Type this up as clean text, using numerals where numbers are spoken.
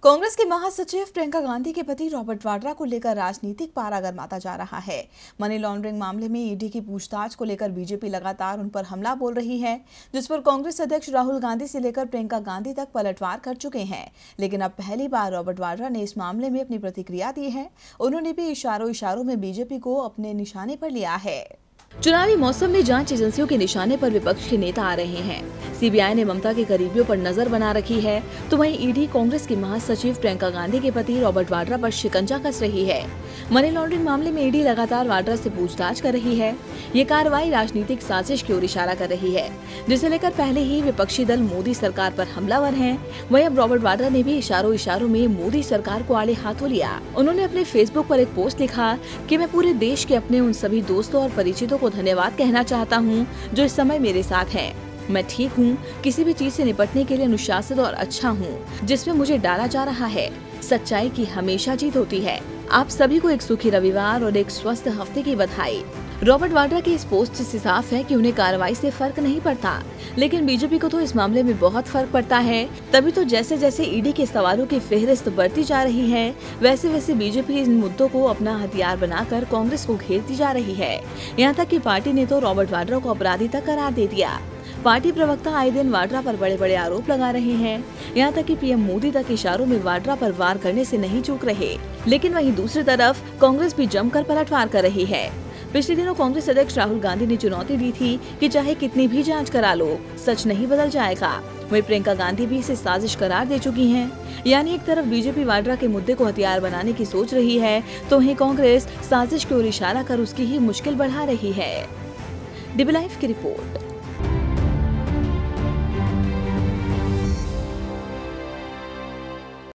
कांग्रेस के महासचिव प्रियंका गांधी के पति रॉबर्ट वाड्रा को लेकर राजनीतिक पारा गरमाता जा रहा है। मनी लॉन्ड्रिंग मामले में ईडी की पूछताछ को लेकर बीजेपी लगातार उन पर हमला बोल रही है, जिस पर कांग्रेस अध्यक्ष राहुल गांधी से लेकर प्रियंका गांधी तक पलटवार कर चुके हैं। लेकिन अब पहली बार रॉबर्ट वाड्रा ने इस मामले में अपनी प्रतिक्रिया दी है। उन्होंने भी इशारों में बीजेपी को अपने निशाने पर लिया है। चुनावी मौसम में जांच एजेंसियों के निशाने पर विपक्ष के नेता आ रहे हैं। सीबीआई ने ममता के करीबियों पर नजर बना रखी है, तो वहीं ईडी कांग्रेस की महासचिव प्रियंका गांधी के पति रॉबर्ट वाड्रा पर शिकंजा कस रही है। मनी लॉन्ड्रिंग मामले में ईडी लगातार वाड्रा से पूछताछ कर रही है। ये कार्रवाई राजनीतिक साजिश की ओर इशारा कर रही है, जिसे लेकर पहले ही विपक्षी दल मोदी सरकार पर हमलावर हैं। वहीं अब रॉबर्ट वाड्रा ने भी इशारों में मोदी सरकार को आड़े हाथों लिया। उन्होंने अपने फेसबुक पर एक पोस्ट लिखा कि मैं पूरे देश के अपने उन सभी दोस्तों और परिचितों को धन्यवाद कहना चाहता हूं जो इस समय मेरे साथ हैं। मैं ठीक हूं, किसी भी चीज से निपटने के लिए अनुशासित और अच्छा हूं, जिसमें मुझे डाला जा रहा है। सच्चाई की हमेशा जीत होती है। आप सभी को एक सुखी रविवार और एक स्वस्थ हफ्ते की बधाई। रॉबर्ट वाड्रा की इस पोस्ट से साफ है कि उन्हें कार्रवाई से फर्क नहीं पड़ता, लेकिन बीजेपी को तो इस मामले में बहुत फर्क पड़ता है। तभी तो जैसे जैसे ईडी के सवालों की फेहरिस्त बढ़ती जा रही है, वैसे वैसे बीजेपी इन मुद्दों को अपना हथियार बनाकर कांग्रेस को घेरती जा रही है। यहाँ तक कि पार्टी ने तो रॉबर्ट वाड्रा को अपराधी तक करार दे दिया। पार्टी प्रवक्ता आए दिन वाड्रा पर बड़े बड़े आरोप लगा रहे हैं। यहाँ तक कि पीएम मोदी तक इशारों में वाड्रा पर वार करने से नहीं चूक रहे। लेकिन वहीं दूसरी तरफ कांग्रेस भी जमकर पलटवार कर रही है। पिछले दिनों कांग्रेस अध्यक्ष राहुल गांधी ने चुनौती दी थी कि चाहे कितनी भी जांच करा लो, सच नहीं बदल जाएगा। वहीं प्रियंका गांधी भी इसे साजिश करार दे चुकी हैं। यानी एक तरफ बीजेपी वाड्रा के मुद्दे को हथियार बनाने की सोच रही है, तो वहीं कांग्रेस साजिश की ओर इशारा कर उसकी ही मुश्किल बढ़ा रही है। डीबी लाइव की रिपोर्ट।